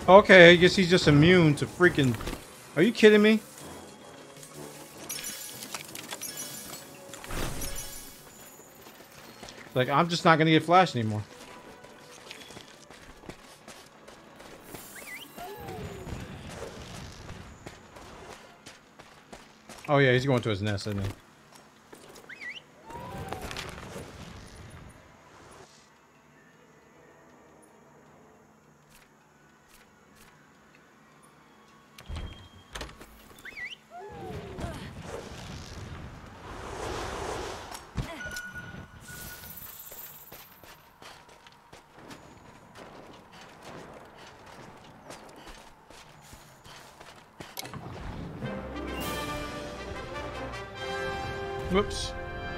Okay, I guess he's just immune to freaking... Are you kidding me? Like, I'm just not gonna get flashed anymore. Oh yeah, he's going to his nest, isn't he? Whoops.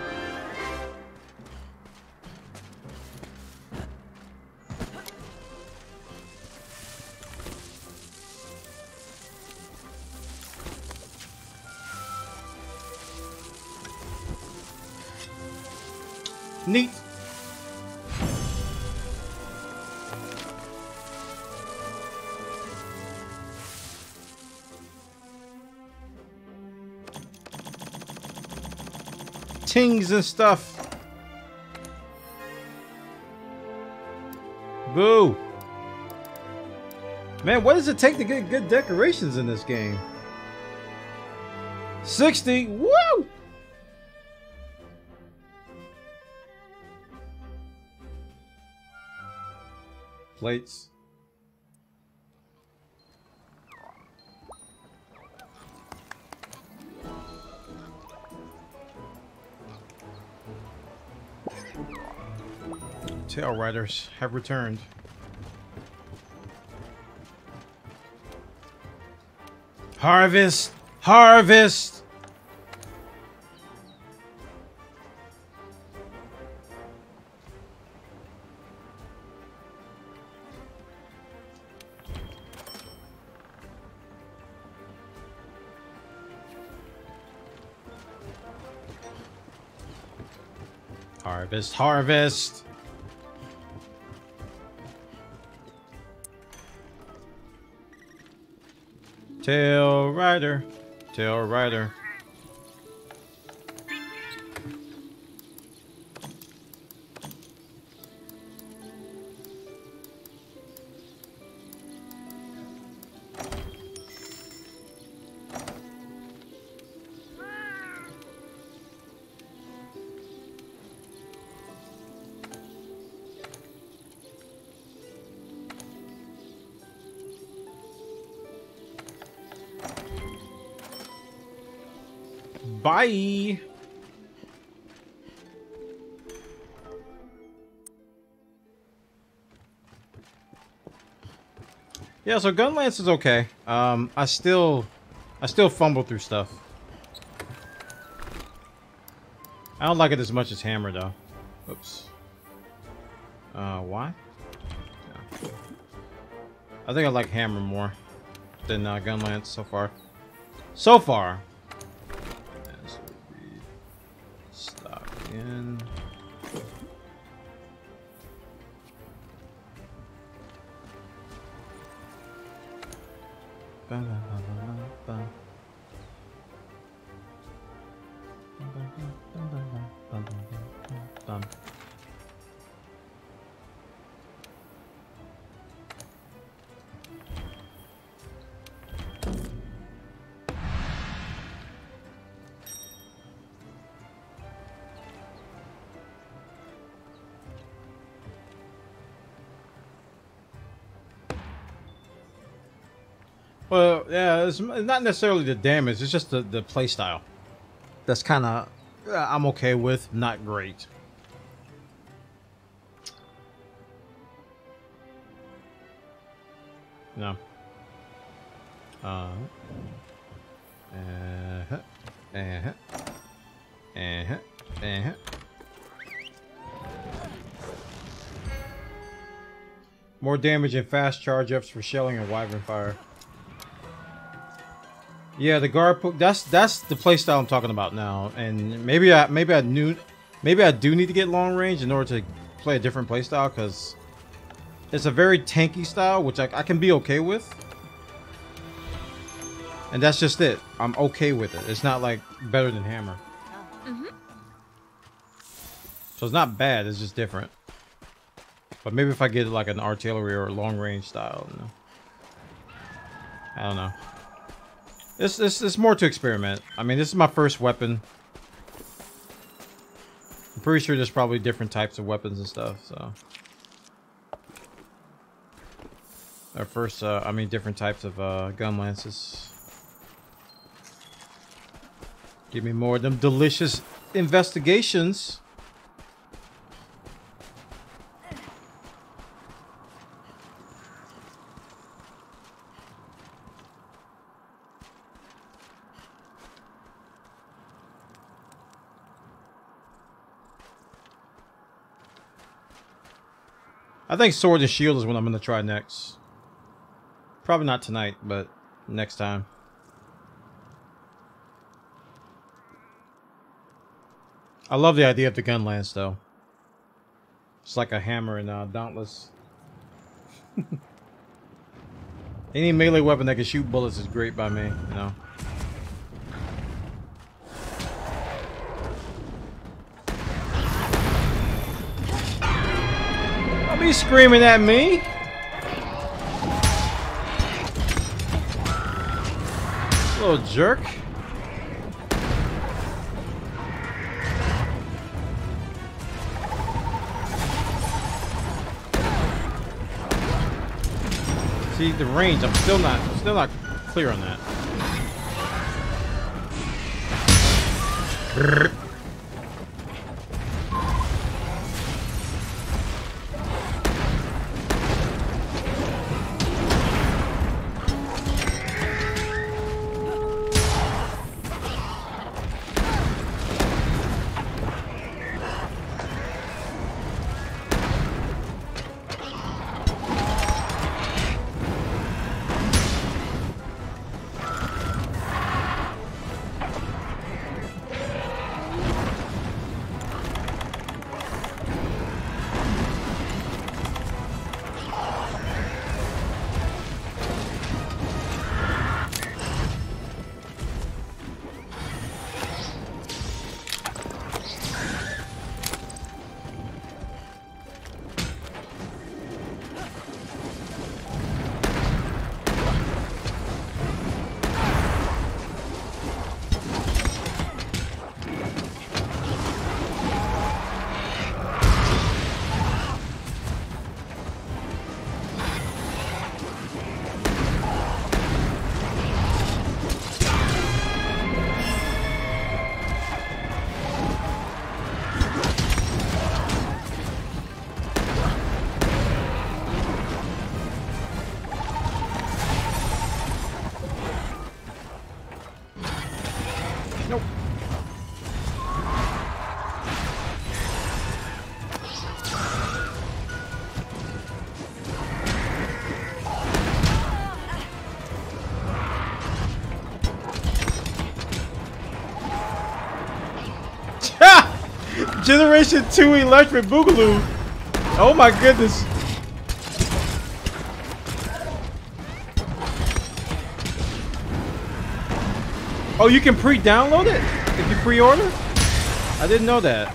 Neat. Tings and stuff. Boo. Man, what does it take to get good decorations in this game? 60. Woo! Plates. Tail riders have returned. Harvest! Harvest! Harvest, harvest! Tail rider, tail rider. Bye. Yeah, so Gunlance is okay. I still fumble through stuff. I don't like it as much as Hammer though. Oops. Why? Yeah. I think I like Hammer more than Gunlance so far. So far. Stock in. Well, yeah, it's not necessarily the damage, it's just the play style. That's kind of, I'm okay with, not great. No. More damage and fast charge ups for shelling and wyvern fire. Yeah, the guard that's the playstyle I'm talking about now, and maybe I do need to get long range in order to play a different playstyle, because It's a very tanky style, which I can be okay with. And that's just it. I'm okay with it. It's not like better than hammer. So it's not bad, it's just different. But maybe if I get like an artillery or long range style, you know. I don't know. It's more to experiment. I mean, this is my first weapon. I'm pretty sure there's probably different types of weapons and stuff, so. Our first, I mean, different types of gun lances. Give me more of them delicious investigations. I think Sword and Shield is what I'm going to try next. Probably not tonight, but next time. I love the idea of the gun lance, though. It's like a hammer in Dauntless. Any melee weapon that can shoot bullets is great by me, you know. Don't be screaming at me! Little jerk. See the range, I'm still not clear on that. Generation 2 Electric Boogaloo. Oh my goodness. Oh, you can pre-download it if you pre-order? I didn't know that.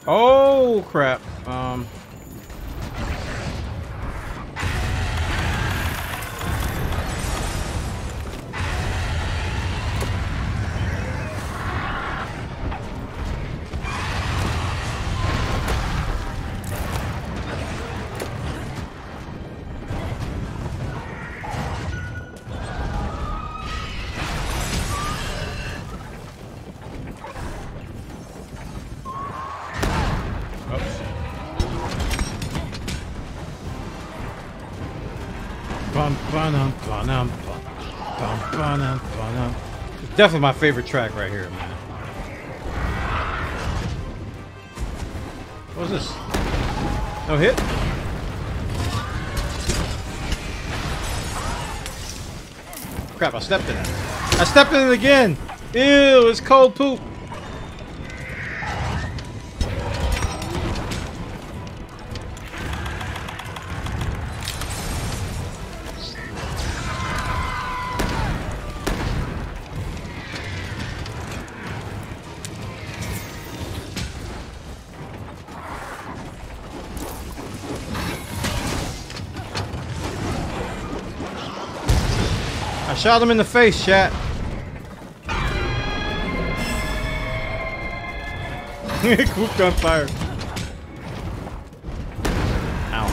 Oh crap. It's definitely my favorite track right here, man. What's this? No hit? Crap, I stepped in it. I stepped in it again! Ew, it's cold poop. I shot him in the face, chat. Coop gunfire. Ow.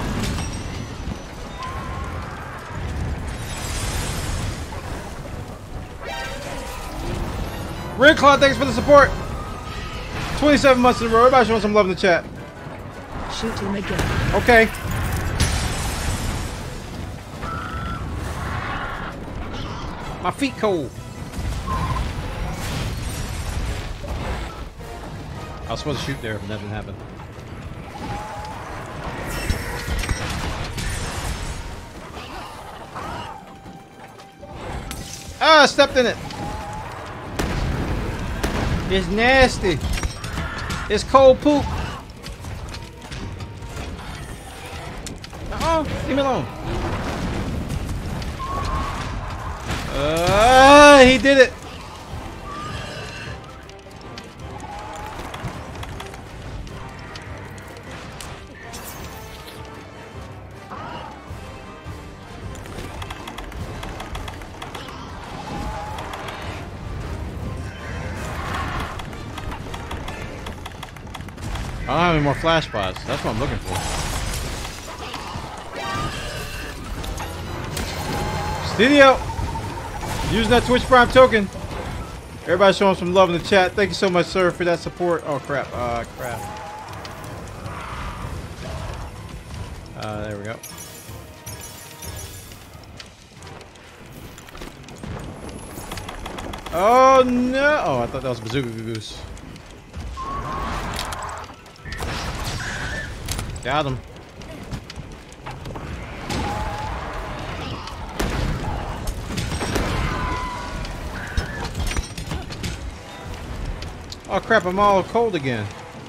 Red Claw, thanks for the support. 27 months in a row. Everybody showing some love in the chat. Shoot him again. Okay. My feet cold. I was supposed to shoot there, but nothing happened. Ah, I stepped in it. It's nasty. It's cold poop. Leave me alone. He did it. I don't have any more flash pods. That's what I'm looking for. Studio! Using that Twitch Prime token. Everybody showing some love in the chat. Thank you so much, sir, for that support. Oh, crap. Crap. There we go. Oh, no. Oh, I thought that was Bazooka Goose. Got him. Oh crap, I'm all cold again.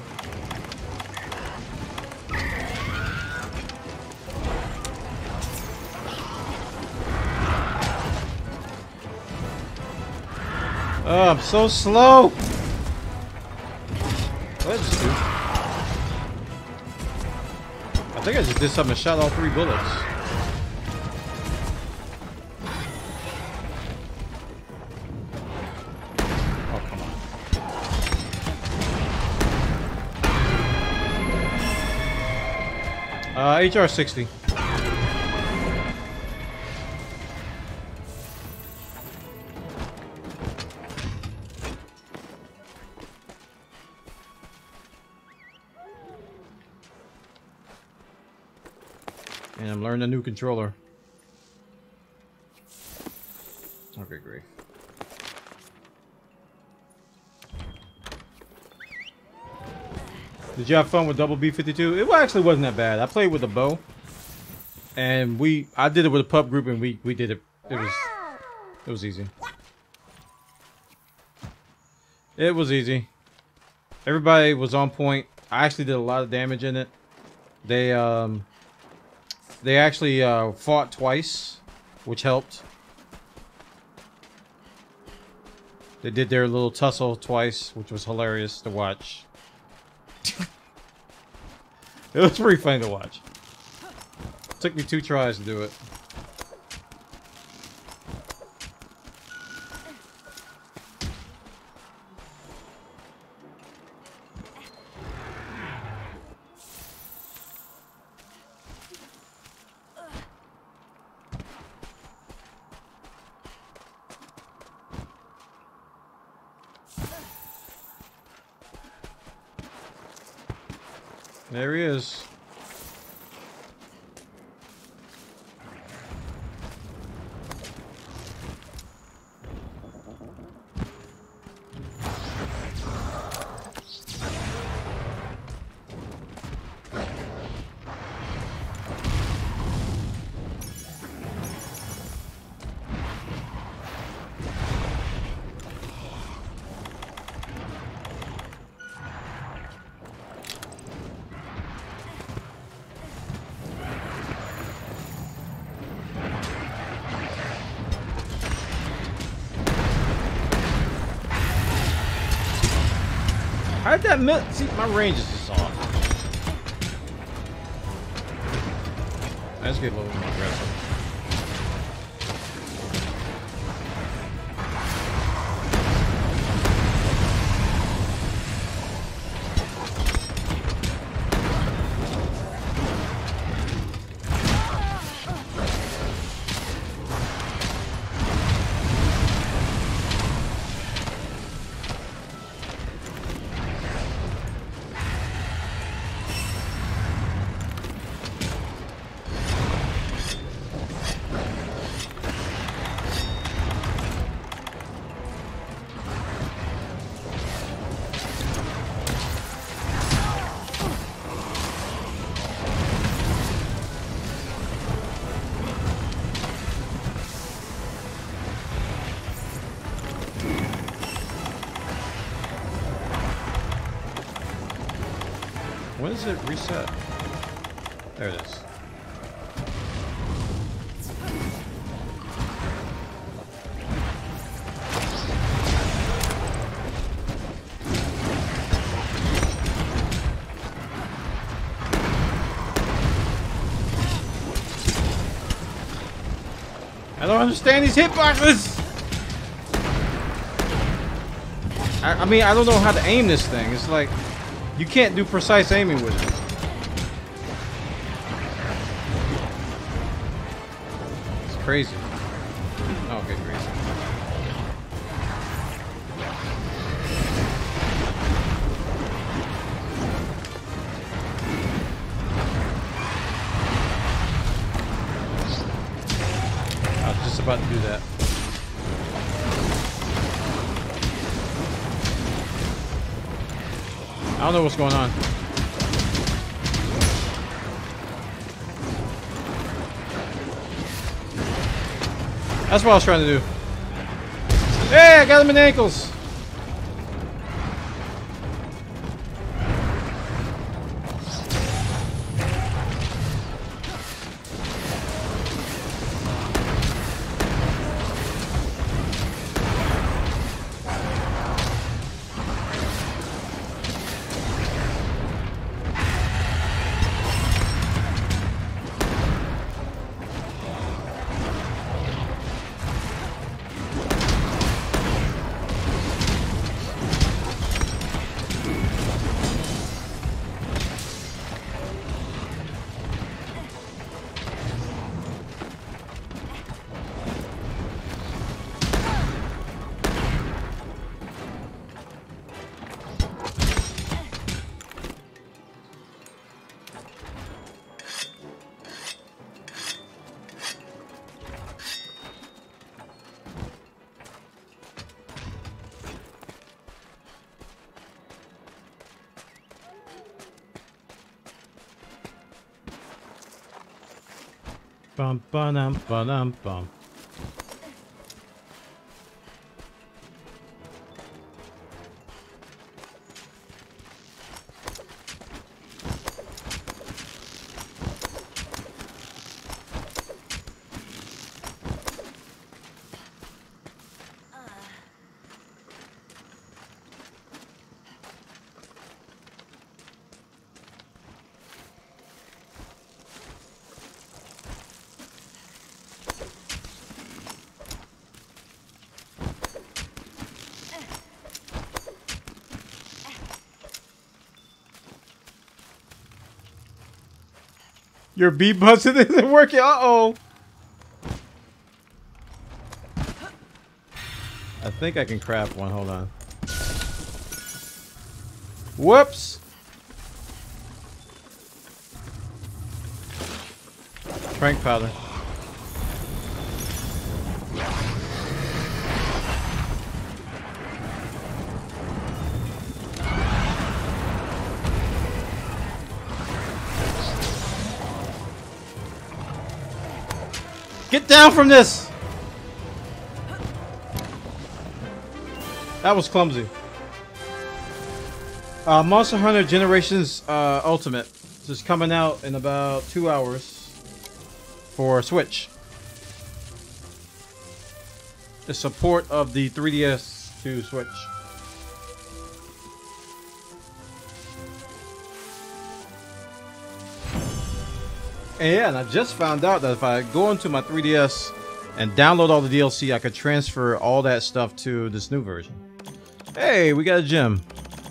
Oh, I'm so slow. What did I just do? I think I just did something and shot all 3 bullets. Oh, come on. HR-60. And I'm learning a new controller. Okay, great. Did you have fun with Double B52? It actually wasn't that bad. I played with a bow, and I did it with a pub group, and we did it. It was easy. It was easy. Everybody was on point. I actually did a lot of damage in it. They actually fought twice, which helped. They did their little tussle twice, which was hilarious to watch. It was pretty funny to watch. Took me 2 tries to do it. There he is. How'd that see, my range is just off. Let's get a little more aggressive. When does it reset? There it is. I don't understand these hitboxes! I mean, I don't know how to aim this thing. It's like, you can't do precise aiming with it. It's crazy. Okay, crazy. I was just about to do that. I don't know what's going on. That's what I was trying to do. Hey, I got him in the ankles. Bum ba-dum ba-dum bum. Your beat button isn't working. Uh-oh. I think I can craft one. Hold on. Whoops. Trank powder. Get down from this! That was clumsy. Monster Hunter Generations Ultimate. This is coming out in about 2 hours for Switch. The support of the 3DS to Switch. And yeah, and I just found out that if I go into my 3DS and download all the DLC, I could transfer all that stuff to this new version. Hey, we got a gem.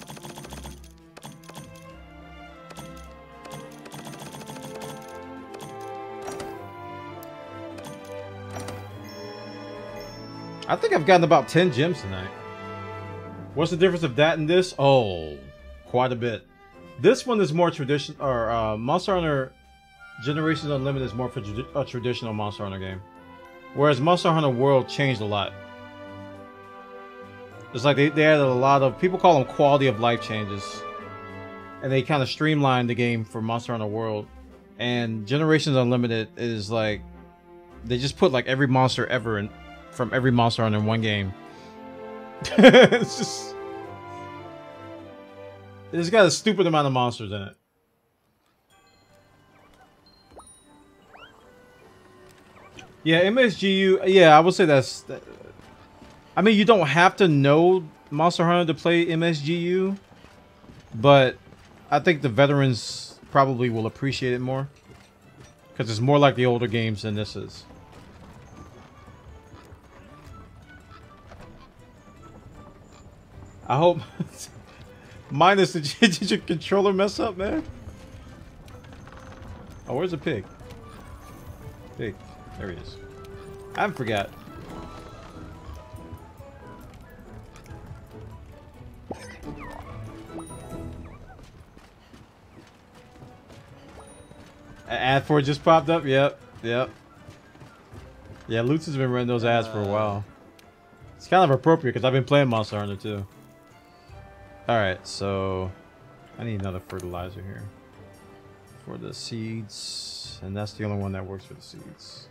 I think I've gotten about 10 gems tonight. What's the difference of that and this? Oh, quite a bit. This one is more traditional, or Monster Hunter Generations Unlimited is more for a traditional Monster Hunter game. Whereas Monster Hunter World changed a lot. It's like they added a lot of, people call them quality of life changes. And they kind of streamlined the game for Monster Hunter World. And Generations Unlimited is like, they just put like every monster ever in, from every Monster Hunter in one game. It's got a stupid amount of monsters in it. Yeah, MSGU. Yeah, I would say that's. I mean, you don't have to know Monster Hunter to play MSGU, but I think the veterans probably will appreciate it more because it's more like the older games than this is. I hope. Minus did your controller mess up, man? Oh, where's the pig? Pig. There he is. I forgot. Ad for it just popped up. Yep. Yep. Yeah, Lutz has been running those ads for a while. It's kind of appropriate because I've been playing Monster Hunter too. Alright, so I need another fertilizer here for the seeds, and that's the only one that works for the seeds.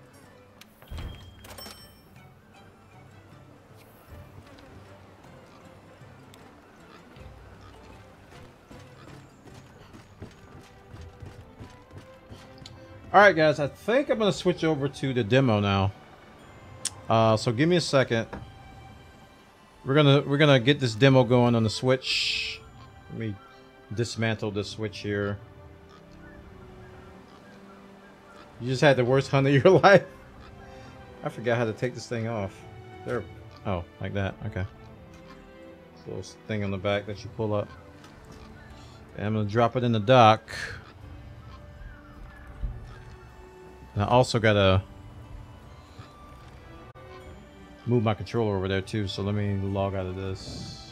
Alright guys, I think I'm gonna switch over to the demo now. So give me a second. We're gonna get this demo going on the Switch. Let me dismantle the Switch here. You just had the worst hunt of your life. I forgot how to take this thing off. There. Oh, like that. Okay. This little thing on the back that you pull up. And I'm gonna drop it in the dock. And I also gotta move my controller over there too, so let me log out of this.